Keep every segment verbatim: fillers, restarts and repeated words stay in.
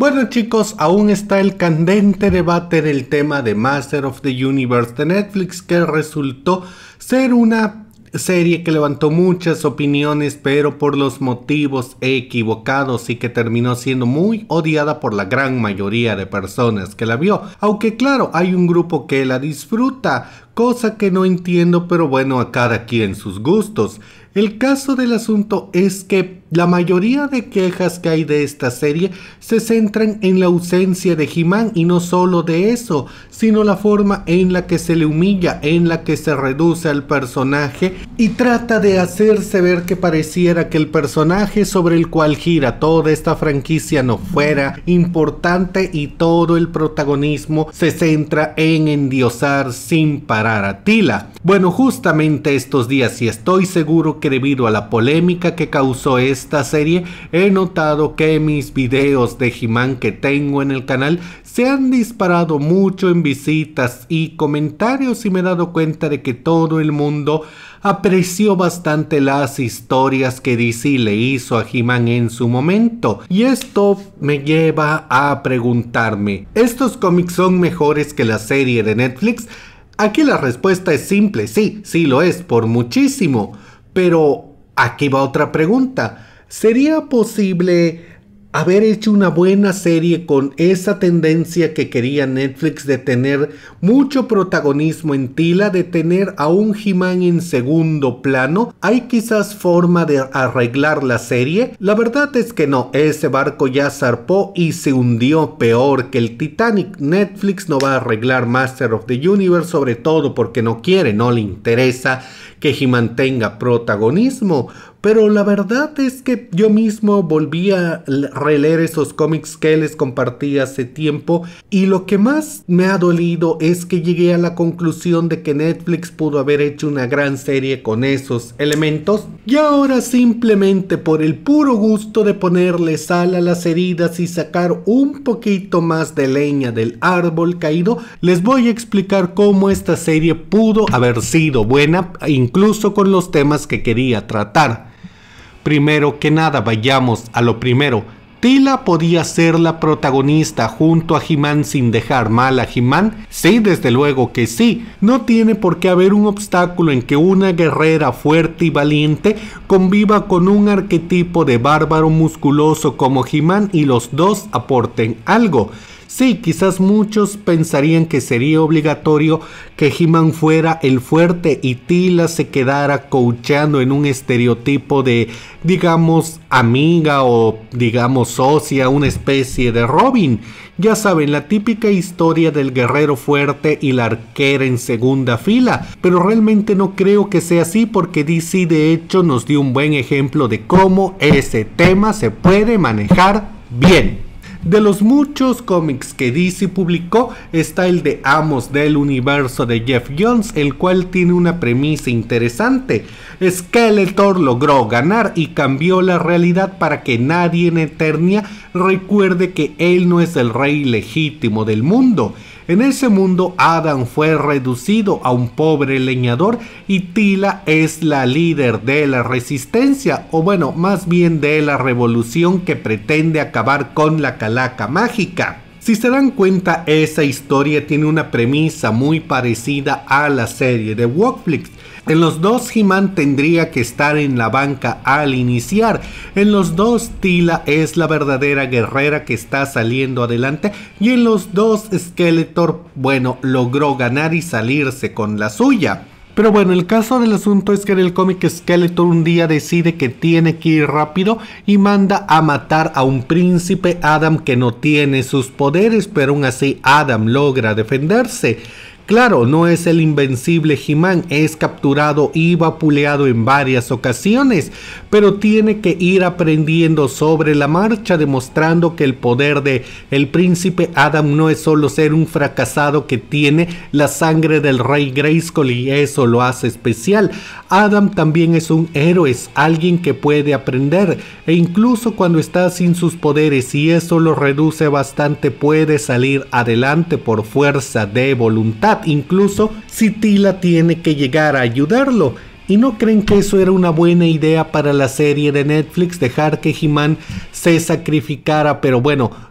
Bueno chicos, aún está el candente debate del tema de Master of the Universe de Netflix, que resultó ser una serie que levantó muchas opiniones, pero por los motivos equivocados, y que terminó siendo muy odiada por la gran mayoría de personas que la vio. Aunque claro, hay un grupo que la disfruta, cosa que no entiendo, pero bueno, a cada quien sus gustos. El caso del asunto es que la mayoría de quejas que hay de esta serie se centran en la ausencia de He-Man, y no solo de eso, sino la forma en la que se le humilla, en la que se reduce al personaje y trata de hacerse ver que pareciera que el personaje sobre el cual gira toda esta franquicia no fuera importante, y todo el protagonismo se centra en endiosar sin parar a Teela. Bueno, justamente estos días, y estoy seguro que debido a la polémica que causó esta serie, he notado que mis videos de He-Man que tengo en el canal se han disparado mucho en visitas y comentarios, y me he dado cuenta de que todo el mundo apreció bastante las historias que D C le hizo a He-Man en su momento. Y esto me lleva a preguntarme, ¿estos cómics son mejores que la serie de Netflix? Aquí la respuesta es simple, sí, sí lo es, por muchísimo. Pero aquí va otra pregunta. ¿Sería posible haber hecho una buena serie con esa tendencia que quería Netflix de tener mucho protagonismo en Teela, de tener a un He-Man en segundo plano? ¿Hay quizás forma de arreglar la serie? La verdad es que no, ese barco ya zarpó y se hundió peor que el Titanic. Netflix no va a arreglar Master of the Universe, sobre todo porque no quiere, no le interesa que He-Man tenga protagonismo. Pero la verdad es que yo mismo volví a releer esos cómics que les compartí hace tiempo, y lo que más me ha dolido es que llegué a la conclusión de que Netflix pudo haber hecho una gran serie con esos elementos, y ahora simplemente por el puro gusto de ponerle sal a las heridas y sacar un poquito más de leña del árbol caído, les voy a explicar cómo esta serie pudo haber sido buena, incluso con los temas que quería tratar. Primero que nada, vayamos a lo primero. ¿Teela podía ser la protagonista junto a He-Man sin dejar mal a He-Man? Sí, desde luego que sí. No tiene por qué haber un obstáculo en que una guerrera fuerte y valiente conviva con un arquetipo de bárbaro musculoso como He-Man y los dos aporten algo. Sí, quizás muchos pensarían que sería obligatorio que He-Man fuera el fuerte y Teela se quedara coacheando en un estereotipo de, digamos, amiga o, digamos, socia, una especie de Robin. Ya saben, la típica historia del guerrero fuerte y la arquera en segunda fila. Pero realmente no creo que sea así, porque D C de hecho nos dio un buen ejemplo de cómo ese tema se puede manejar bien. De los muchos cómics que D C publicó, está el de Amos del Universo de Geoff Johns, el cual tiene una premisa interesante. Skeletor logró ganar y cambió la realidad para que nadie en Eternia recuerde que él no es el rey legítimo del mundo. En ese mundo, Adam fue reducido a un pobre leñador y Teela es la líder de la resistencia, o bueno, más bien de la revolución que pretende acabar con la calaca mágica. Si se dan cuenta, esa historia tiene una premisa muy parecida a la serie de Netflix. En los dos, He-Man tendría que estar en la banca al iniciar. En los dos, Teela es la verdadera guerrera que está saliendo adelante. Y en los dos, Skeletor, bueno, logró ganar y salirse con la suya. Pero bueno, el caso del asunto es que en el cómic Skeletor un día decide que tiene que ir rápido y manda a matar a un príncipe Adam que no tiene sus poderes, pero aún así Adam logra defenderse. Claro, no es el invencible He-Man, es capturado y vapuleado en varias ocasiones, pero tiene que ir aprendiendo sobre la marcha, demostrando que el poder de el príncipe Adam no es solo ser un fracasado que tiene la sangre del rey Grayskull, y eso lo hace especial. Adam también es un héroe, es alguien que puede aprender, e incluso cuando está sin sus poderes y eso lo reduce bastante, puede salir adelante por fuerza de voluntad, incluso si Teela tiene que llegar a ayudarlo. ¿Y no creen que eso era una buena idea para la serie de Netflix? Dejar que He-Man se sacrificara, pero bueno,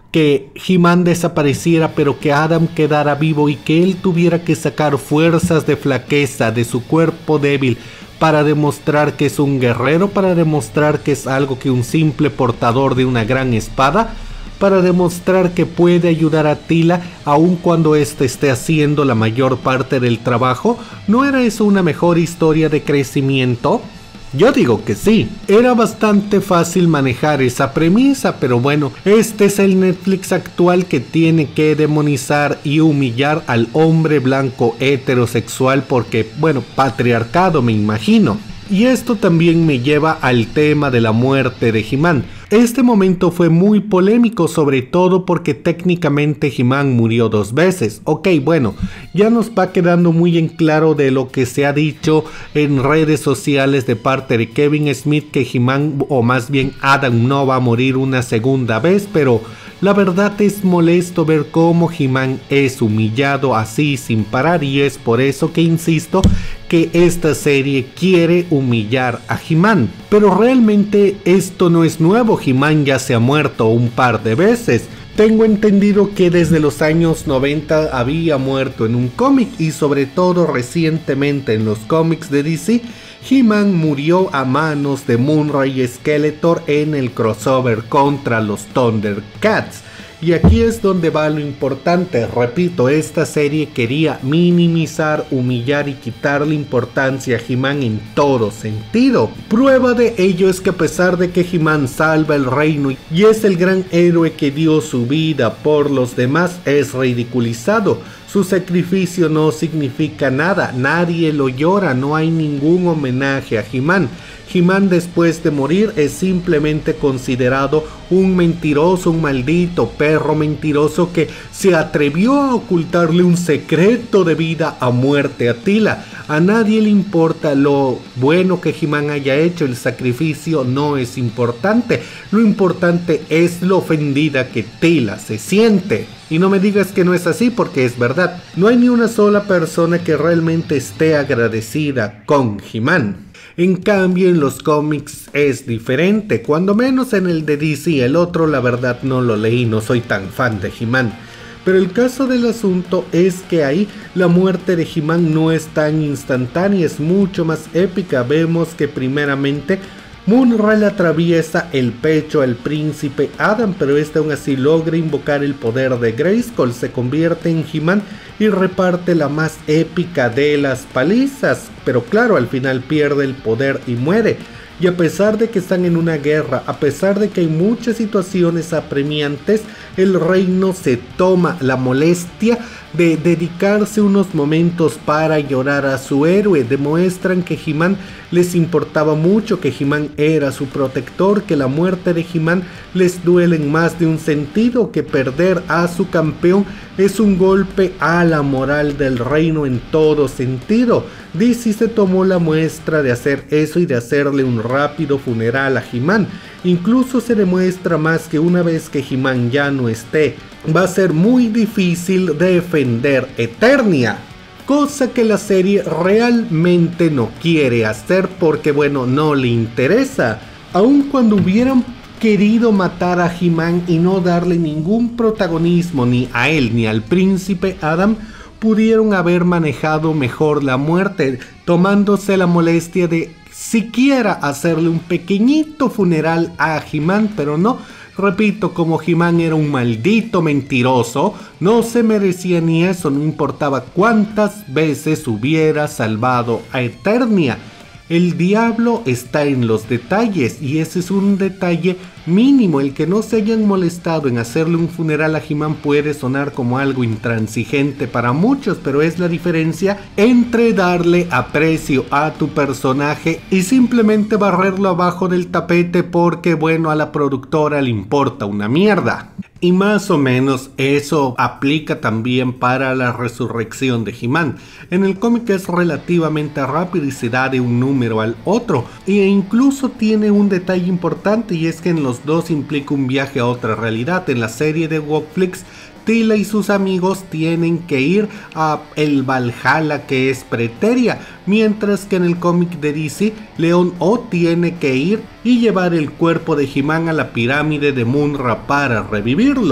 que He-Man desapareciera pero que Adam quedara vivo y que él tuviera que sacar fuerzas de flaqueza de su cuerpo débil para demostrar que es un guerrero, para demostrar que es algo que un simple portador de una gran espada, para demostrar que puede ayudar a Teela aun cuando éste esté haciendo la mayor parte del trabajo. ¿No era eso una mejor historia de crecimiento? Yo digo que sí, era bastante fácil manejar esa premisa, pero bueno, este es el Netflix actual que tiene que demonizar y humillar al hombre blanco heterosexual porque, bueno, patriarcado me imagino. Y esto también me lleva al tema de la muerte de He-Man. Este momento fue muy polémico, sobre todo porque técnicamente He-Man murió dos veces. Ok, bueno, ya nos va quedando muy en claro de lo que se ha dicho en redes sociales de parte de Kevin Smith que He-Man, o más bien Adam, no va a morir una segunda vez, pero la verdad es molesto ver cómo He-Man es humillado así sin parar, y es por eso que insisto que esta serie quiere humillar a He-Man. Pero realmente esto no es nuevo, He-Man ya se ha muerto un par de veces. Tengo entendido que desde los años noventa había muerto en un cómic, y sobre todo recientemente en los cómics de D C, He-Man murió a manos de Moon-Ray y Skeletor en el crossover contra los Thundercats. Y aquí es donde va lo importante. Repito, esta serie quería minimizar, humillar y quitarle importancia a He-Man en todo sentido. Prueba de ello es que a pesar de que He-Man salva el reino y es el gran héroe que dio su vida por los demás, es ridiculizado. Su sacrificio no significa nada, nadie lo llora, no hay ningún homenaje a He-Man. He-Man después de morir es simplemente considerado un mentiroso, un maldito perro mentiroso que se atrevió a ocultarle un secreto de vida a muerte a Teela. A nadie le importa lo bueno que He-Man haya hecho, el sacrificio no es importante. Lo importante es lo ofendida que Teela se siente. Y no me digas que no es así, porque es verdad. No hay ni una sola persona que realmente esté agradecida con He-Man. En cambio en los cómics es diferente, cuando menos en el de D C. El otro la verdad no lo leí, no soy tan fan de He-Man. Pero el caso del asunto es que ahí la muerte de He-Man no es tan instantánea, es mucho más épica. Vemos que primeramente Moon-Ray le atraviesa el pecho al príncipe Adam, pero este aún así logra invocar el poder de Grayskull, se convierte en He-Man y reparte la más épica de las palizas, pero claro, al final pierde el poder y muere. Y a pesar de que están en una guerra, a pesar de que hay muchas situaciones apremiantes, el reino se toma la molestia de dedicarse unos momentos para llorar a su héroe. Demuestran que He-Man les importaba mucho, que He-Man era su protector, que la muerte de He-Man les duele en más de un sentido, que perder a su campeón es un golpe a la moral del reino en todo sentido. D C se tomó la muestra de hacer eso y de hacerle un rápido funeral a He-Man. Incluso se demuestra más que una vez que He-Man ya no esté, va a ser muy difícil defender Eternia. Cosa que la serie realmente no quiere hacer porque, bueno, no le interesa. Aun cuando hubieran querido matar a He-Man y no darle ningún protagonismo ni a él ni al príncipe Adam, pudieron haber manejado mejor la muerte, tomándose la molestia de siquiera hacerle un pequeñito funeral a He-Man, pero no. Repito, como He-Man era un maldito mentiroso, no se merecía ni eso, no importaba cuántas veces hubiera salvado a Eternia. El diablo está en los detalles, y ese es un detalle mínimo. El que no se hayan molestado en hacerle un funeral a He-Man puede sonar como algo intransigente para muchos, pero es la diferencia entre darle aprecio a tu personaje y simplemente barrerlo abajo del tapete porque, bueno, a la productora le importa una mierda. Y más o menos eso aplica también para la resurrección de He-Man. En el cómic es relativamente rápido y se da de un número al otro, e incluso tiene un detalle importante, y es que en los dos implica un viaje a otra realidad. En la serie de Netflix, Teela y sus amigos tienen que ir a el Valhalla, que es Preteria, mientras que en el cómic de D C, Leon-O tiene que ir y llevar el cuerpo de He-Man a la pirámide de Munra para revivirlo.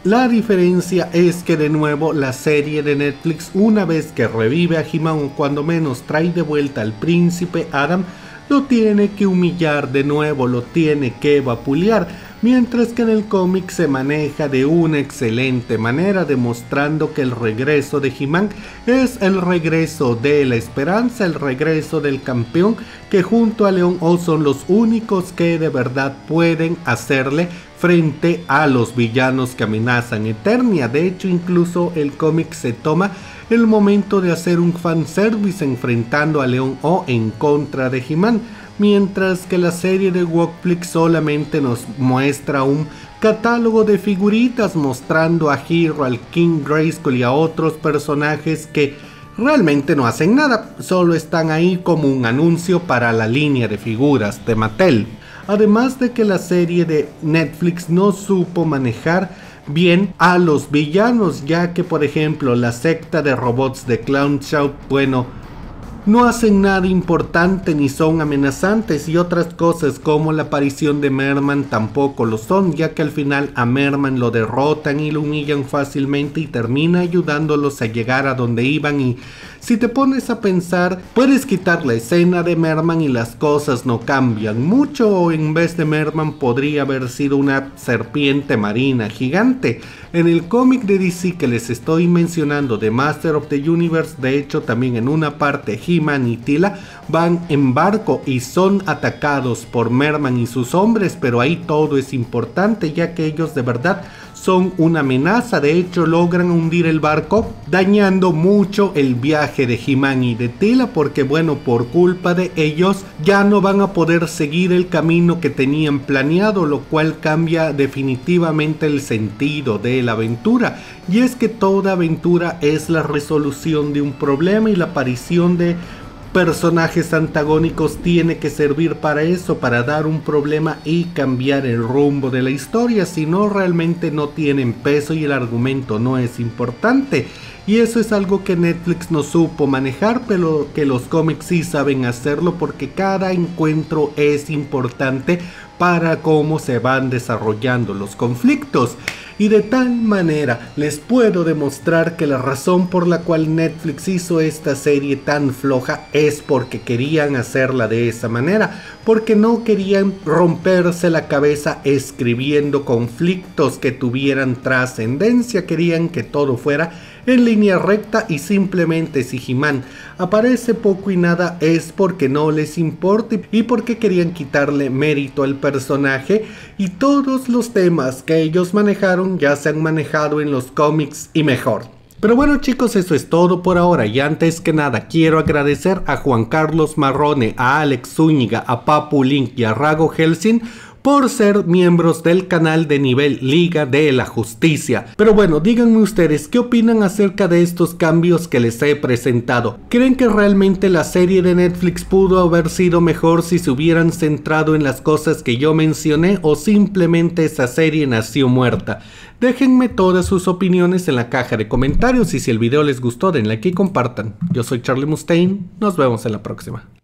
La diferencia es que de nuevo la serie de Netflix, una vez que revive a He-Man o cuando menos trae de vuelta al príncipe Adam, lo tiene que humillar de nuevo, lo tiene que vapulear, mientras que en el cómic se maneja de una excelente manera, demostrando que el regreso de He-Man es el regreso de la esperanza, el regreso del campeón, que junto a Leon O son los únicos que de verdad pueden hacerle frente a los villanos que amenazan Eternia. De hecho, incluso el cómic se toma el momento de hacer un fanservice enfrentando a Leon O en contra de He-Man, mientras que la serie de Netflix solamente nos muestra un catálogo de figuritas mostrando a Hero, al King Grayskull y a otros personajes que realmente no hacen nada, solo están ahí como un anuncio para la línea de figuras de Mattel. Además de que la serie de Netflix no supo manejar bien a los villanos, ya que por ejemplo la secta de robots de Clown Shout, bueno, no hacen nada importante ni son amenazantes, y otras cosas como la aparición de Merman tampoco lo son, ya que al final a Merman lo derrotan y lo humillan fácilmente y termina ayudándolos a llegar a donde iban. Y si te pones a pensar, puedes quitar la escena de Merman y las cosas no cambian mucho, o en vez de Merman podría haber sido una serpiente marina gigante. En el cómic de D C que les estoy mencionando, de Master of the Universe, de hecho también en una parte He-Man y Teela van en barco y son atacados por Merman y sus hombres, pero ahí todo es importante, ya que ellos de verdad son una amenaza. De hecho logran hundir el barco, dañando mucho el viaje de He-Man y de Teela, porque bueno, por culpa de ellos ya no van a poder seguir el camino que tenían planeado, lo cual cambia definitivamente el sentido de la aventura. Y es que toda aventura es la resolución de un problema, y la aparición de personajes antagónicos tiene que servir para eso, para dar un problema y cambiar el rumbo de la historia. Si no, realmente no tienen peso y el argumento no es importante. Y eso es algo que Netflix no supo manejar, pero que los cómics sí saben hacerlo, porque cada encuentro es importante para cómo se van desarrollando los conflictos. Y de tal manera les puedo demostrar que la razón por la cual Netflix hizo esta serie tan floja es porque querían hacerla de esa manera, porque no querían romperse la cabeza escribiendo conflictos que tuvieran trascendencia, querían que todo fuera en línea recta, y simplemente si He-Man aparece poco y nada es porque no les importa y porque querían quitarle mérito al personaje, y todos los temas que ellos manejaron ya se han manejado en los cómics y mejor. Pero bueno chicos, eso es todo por ahora, y antes que nada quiero agradecer a Juan Carlos Marrone, a Alex Zúñiga, a Papu Link y a Rago Helsing por ser miembros del canal de nivel Liga de la Justicia. Pero bueno, díganme ustedes qué opinan acerca de estos cambios que les he presentado. ¿Creen que realmente la serie de Netflix pudo haber sido mejor si se hubieran centrado en las cosas que yo mencioné, o simplemente esa serie nació muerta? Déjenme todas sus opiniones en la caja de comentarios, y si el video les gustó denle like y compartan. Yo soy Charlie Mustaine, nos vemos en la próxima.